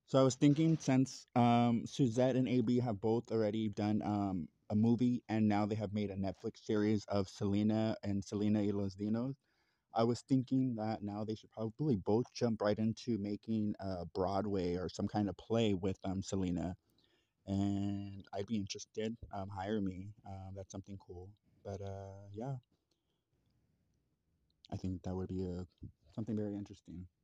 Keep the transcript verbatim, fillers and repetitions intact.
So I was thinking since um, Suzette and A B have both already done um, a movie and now they have made a Netflix series of Selena and Selena y los Dinos. I was thinking that now they should probably both jump right into making a Broadway or some kind of play with um, Selena. And I'd be interested. Um, hire me. Um, that's something cool. But uh, yeah, I think that would be a, something very interesting.